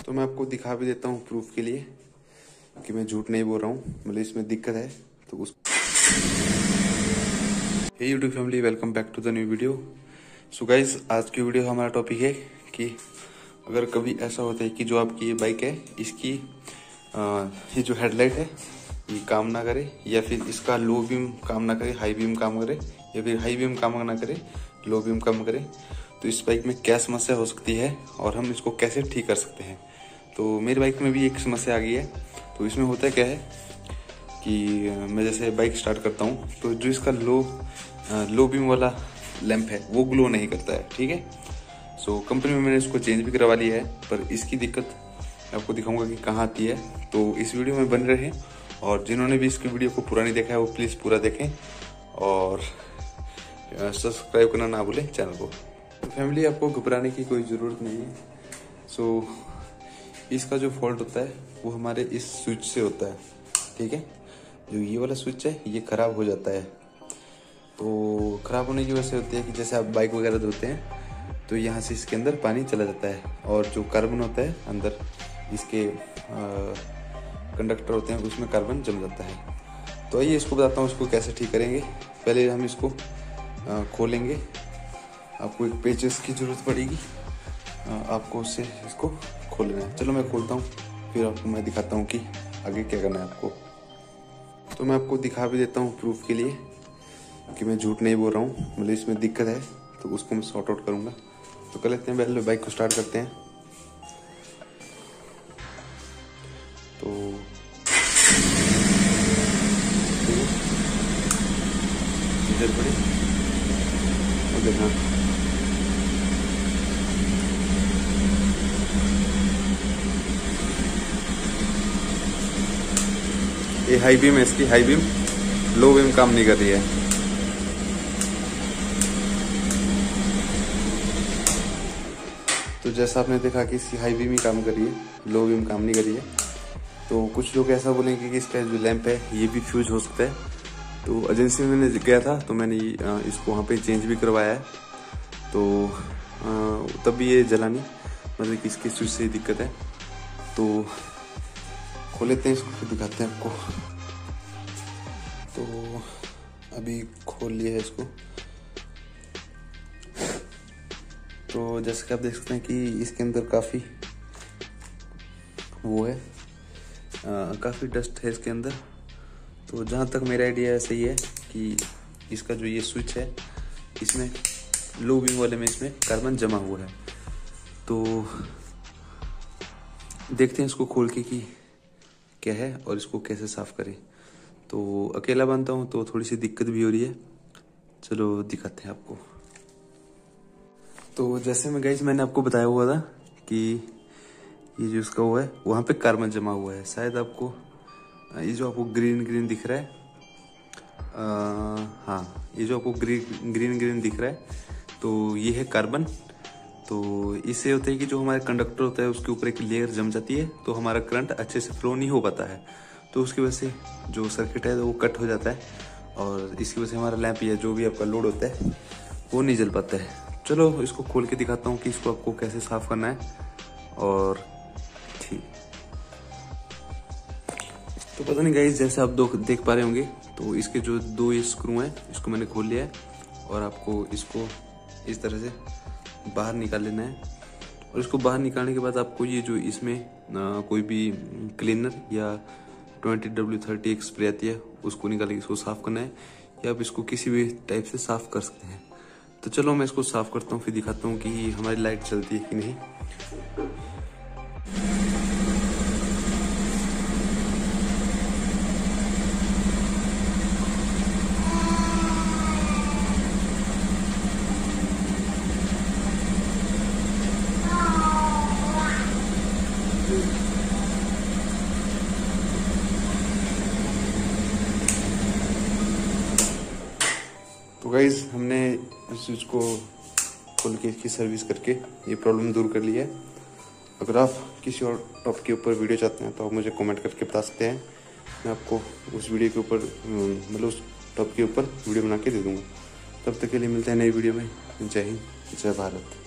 तो मैं आपको दिखा भी देता हूँ प्रूफ के लिए कि मैं झूठ नहीं बोल रहा हूँ। मतलब इसमें दिक्कत है तो उस hey YouTube family, welcome back to the new video. So guys, आज की वीडियो हमारा टॉपिक है कि अगर कभी ऐसा होता है कि जो आपकी ये बाइक है इसकी ये जो हेडलाइट है ये काम ना करे, या फिर इसका लो बीम काम ना करे, हाई बीम काम करे, या फिर हाई बीम काम ना करे, लो बीम काम करे, तो इस बाइक में क्या समस्या हो सकती है और हम इसको कैसे ठीक कर सकते हैं। तो मेरी बाइक में भी एक समस्या आ गई है। तो इसमें होता क्या है कि मैं जैसे बाइक स्टार्ट करता हूँ तो जो इसका लो बीम वाला लैंप है वो ग्लो नहीं करता है। ठीक है, सो कंपनी में मैंने इसको चेंज भी करवा लिया है, पर इसकी दिक्कत मैं आपको दिखाऊंगा कि कहाँ आती है। तो इस वीडियो में बन रहे हैं, और जिन्होंने भी इसकी वीडियो को पूरा नहीं देखा है वो प्लीज़ पूरा देखें और सब्सक्राइब करना ना भूलें चैनल को। तो फैमिली, आपको घबराने की कोई ज़रूरत नहीं है। सो इसका जो फॉल्ट होता है वो हमारे इस स्विच से होता है। ठीक है, जो ये वाला स्विच है ये ख़राब हो जाता है। तो ख़राब होने की वजह से होती है कि जैसे आप बाइक वगैरह धोते हैं तो यहाँ से इसके अंदर पानी चला जाता है, और जो कार्बन होता है अंदर इसके कंडक्टर होते हैं उसमें कार्बन जम जाता है। तो आइए इसको बताता हूँ इसको कैसे ठीक करेंगे। पहले हम इसको खोलेंगे। आपको एक पेचेस की ज़रूरत पड़ेगी, आपको उससे इसको खोलना है। चलो मैं खोलता हूँ, फिर आपको मैं दिखाता हूँ कि आगे क्या करना है आपको। तो मैं आपको दिखा भी देता हूँ प्रूफ के लिए कि मैं झूठ नहीं बोल रहा हूँ। मतलब इसमें दिक्कत है तो उसको मैं सॉर्ट आउट करूँगा। तो कर लेते हैं, पहले बाइक को स्टार्ट करते हैं। तो इधर पड़े उधर, हाँ ये हाई बीम है, इसकी हाई बीम, लो बीम काम नहीं कर रही है। तो जैसा आपने देखा कि इसकी हाई बीम ही काम कर रही है, लो बीम काम नहीं कर रही है। तो कुछ लोग ऐसा बोलेंगे कि इसका जो लैंप है ये भी फ्यूज हो सकता है। तो एजेंसी में मैंने गया था तो मैंने इसको वहाँ पे चेंज भी करवाया है। तो तब भी ये जला नहीं, मतलब कि इसके स्विच से दिक्कत है। तो खोल लेते हैं इसको, फिर दिखाते हैं आपको। तो अभी खोल लिया है इसको। तो जैसे कि आप देख सकते हैं कि इसके अंदर काफ़ी वो है, काफ़ी डस्ट है इसके अंदर। तो जहाँ तक मेरा आइडिया सही है कि इसका जो ये स्विच है इसमें लो बीम वाले में इसमें कार्बन जमा हुआ है। तो देखते हैं इसको खोल के कि क्या है और इसको कैसे साफ़ करें। तो अकेला बनता हूँ तो थोड़ी सी दिक्कत भी हो रही है। चलो दिखाते हैं आपको। तो जैसे मैं गाइस मैंने आपको बताया हुआ था कि ये जो इसका हुआ है वहाँ पे कार्बन जमा हुआ है। शायद आपको ये जो आपको ग्रीन ग्रीन दिख रहा है, हाँ ये जो आपको ग्रीन ग्रीन दिख रहा है तो ये है कार्बन। तो इससे होता है कि जो हमारे कंडक्टर होता है उसके ऊपर एक लेयर जम जाती है, तो हमारा करंट अच्छे से फ्लो नहीं हो पाता है। तो उसकी वजह से जो सर्किट है वो कट हो जाता है, और इसकी वजह से हमारा लैंप या जो भी आपका लोड होता है वो नहीं जल पाता है। चलो इसको खोल के दिखाता हूँ कि इसको आपको कैसे साफ़ करना है। और ठीक, तो पता नहीं गाइस, जैसे आप देख पा रहे होंगे तो इसके जो दो ये स्क्रू हैं इसको मैंने खोल लिया है, और आपको इसको इस तरह से बाहर निकाल लेना है। और इसको बाहर निकालने के बाद आपको ये जो इसमें कोई भी क्लीनर या 20W30 एक स्प्रे आती है उसको निकाल के इसको साफ़ करना है, या आप इसको किसी भी टाइप से साफ़ कर सकते हैं। तो चलो मैं इसको साफ़ करता हूँ, फिर दिखाता हूँ कि हमारी लाइट चलती है कि नहीं। तो गाइज हमने इस स्विच को खोल के इसकी सर्विस करके ये प्रॉब्लम दूर कर लिया है। अगर आप किसी और टॉप के ऊपर वीडियो चाहते हैं तो आप मुझे कमेंट करके बता सकते हैं, मैं आपको उस वीडियो के ऊपर मतलब उस टॉप के ऊपर वीडियो बना के दे दूँगा। तब तक के लिए मिलते हैं नई वीडियो में। जय हिंद, जय भारत।